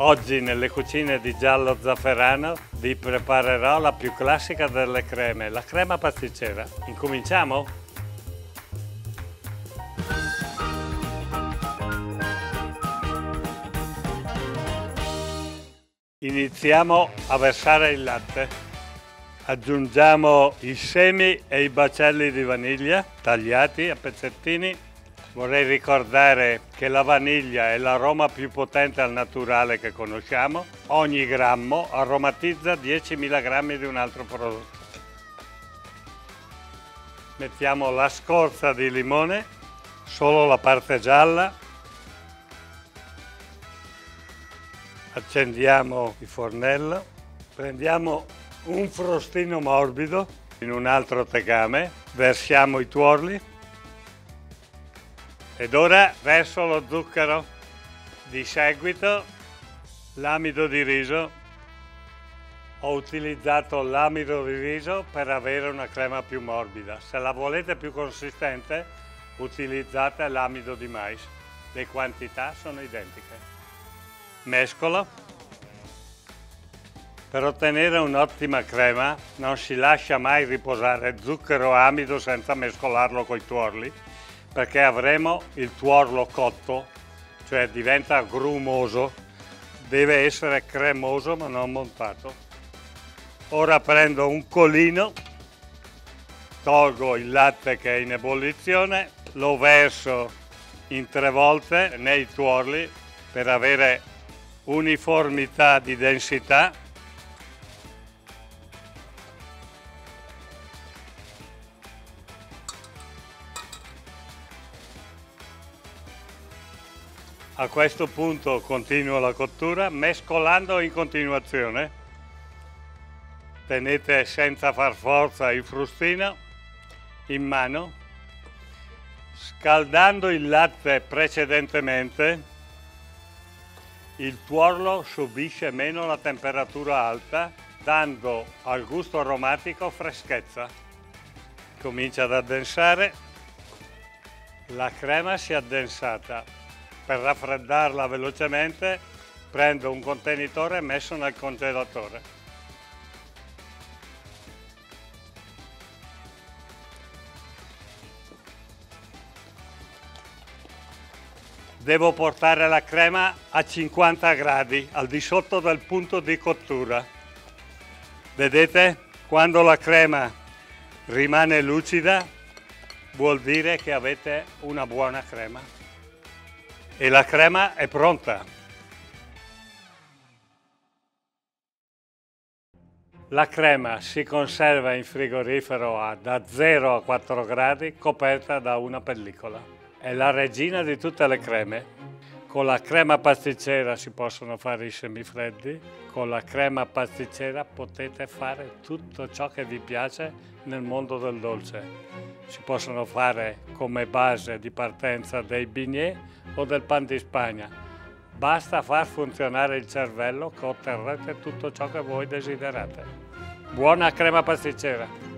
Oggi nelle cucine di Giallo Zafferano vi preparerò la più classica delle creme, la crema pasticcera. Incominciamo? Iniziamo a versare il latte. Aggiungiamo i semi e i baccelli di vaniglia tagliati a pezzettini. Vorrei ricordare che la vaniglia è l'aroma più potente al naturale che conosciamo. Ogni grammo aromatizza 10.000 grammi di un altro prodotto. Mettiamo la scorza di limone, solo la parte gialla. Accendiamo il fornello. Prendiamo un frustino morbido in un altro tegame. Versiamo i tuorli. Ed ora verso lo zucchero, di seguito l'amido di riso. Ho utilizzato l'amido di riso per avere una crema più morbida. Se la volete più consistente, utilizzate l'amido di mais. Le quantità sono identiche. Mescolo. Per ottenere un'ottima crema non si lascia mai riposare zucchero e amido senza mescolarlo con i tuorli, perché avremo il tuorlo cotto, cioè diventa grumoso, deve essere cremoso ma non montato. Ora prendo un colino, tolgo il latte che è in ebollizione, lo verso in 3 volte nei tuorli per avere uniformità di densità. A questo punto continuo la cottura mescolando in continuazione. Tenete senza far forza il frustino in mano. Scaldando il latte precedentemente, il tuorlo subisce meno la temperatura alta, dando al gusto aromatico freschezza. Comincia ad addensare. La crema si è addensata. Per raffreddarla velocemente prendo un contenitore messo nel congelatore. Devo portare la crema a 50 gradi, al di sotto del punto di cottura. Vedete? Quando la crema rimane lucida vuol dire che avete una buona crema. E la crema è pronta. La crema si conserva in frigorifero da 0 a 4 gradi coperta da una pellicola. È la regina di tutte le creme. Con la crema pasticcera si possono fare i semifreddi. Con la crema pasticcera potete fare tutto ciò che vi piace nel mondo del dolce. Si possono fare come base di partenza dei bignè o del pan di Spagna. Basta far funzionare il cervello che otterrete tutto ciò che voi desiderate. Buona crema pasticcera!